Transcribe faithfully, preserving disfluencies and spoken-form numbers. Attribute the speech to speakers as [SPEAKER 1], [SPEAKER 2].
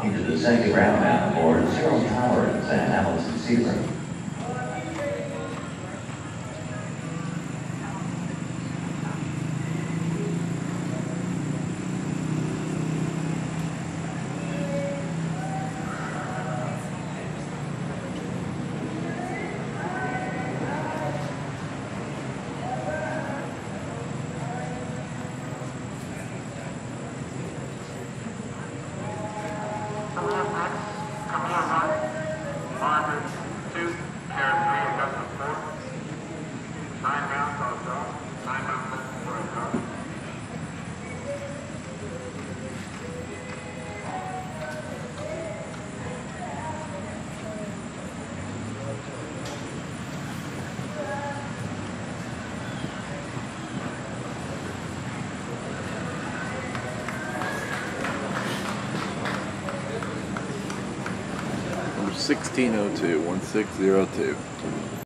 [SPEAKER 1] Into the second round now for Zero Tolerance and Allison Seaver.
[SPEAKER 2] sixteen oh two, one six zero two.